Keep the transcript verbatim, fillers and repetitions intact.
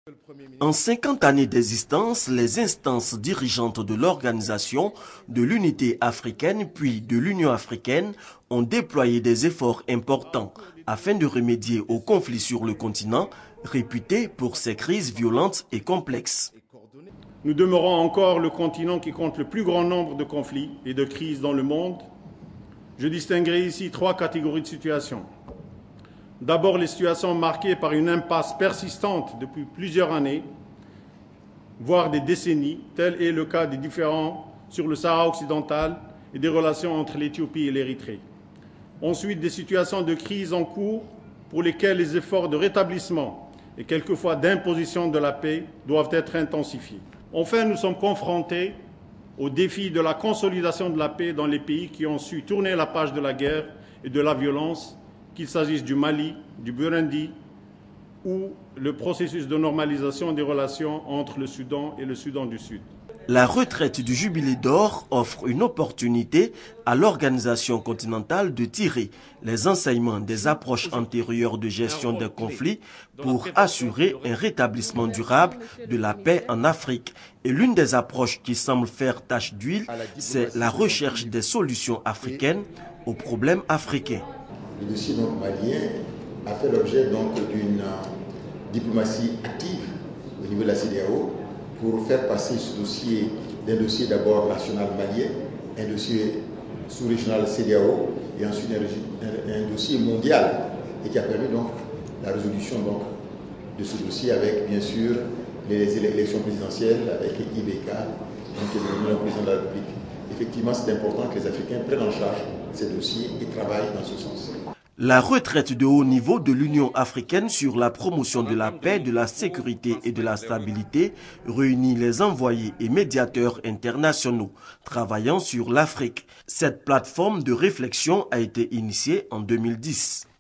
En cinquante années d'existence, les instances dirigeantes de l'Organisation de l'Unité africaine puis de l'Union africaine ont déployé des efforts importants afin de remédier aux conflits sur le continent, réputé pour ses crises violentes et complexes. Nous demeurons encore le continent qui compte le plus grand nombre de conflits et de crises dans le monde. Je distinguerai ici trois catégories de situations. D'abord, les situations marquées par une impasse persistante depuis plusieurs années, voire des décennies, tel est le cas des différends sur le Sahara occidental et des relations entre l'Éthiopie et l'Érythrée. Ensuite, des situations de crise en cours pour lesquelles les efforts de rétablissement et quelquefois d'imposition de la paix doivent être intensifiés. Enfin, nous sommes confrontés au défi de la consolidation de la paix dans les pays qui ont su tourner la page de la guerre et de la violence, qu'il s'agisse du Mali, du Burundi ou le processus de normalisation des relations entre le Soudan et le Soudan du Sud. La retraite du Jubilé d'Or offre une opportunité à l'organisation continentale de tirer les enseignements des approches antérieures de gestion des conflits pour assurer un rétablissement durable de la paix en Afrique. Et l'une des approches qui semble faire tache d'huile, c'est la recherche des solutions africaines aux problèmes africains. Le dossier donc malien a fait l'objet donc d'une diplomatie active au niveau de la C E D E A O pour faire passer ce dossier d'un dossier d'abord national malien, un dossier sous-régional C E D E A O et ensuite un, un, un dossier mondial et qui a permis donc la résolution donc de ce dossier avec bien sûr les élections présidentielles avec I B K, donc le président de la République. Effectivement, c'est important que les Africains prennent en charge ces dossiers et travaillent dans ce sens. La retraite de haut niveau de l'Union africaine sur la promotion de la paix, de la sécurité et de la stabilité réunit les envoyés et médiateurs internationaux travaillant sur l'Afrique. Cette plateforme de réflexion a été initiée en deux mille dix.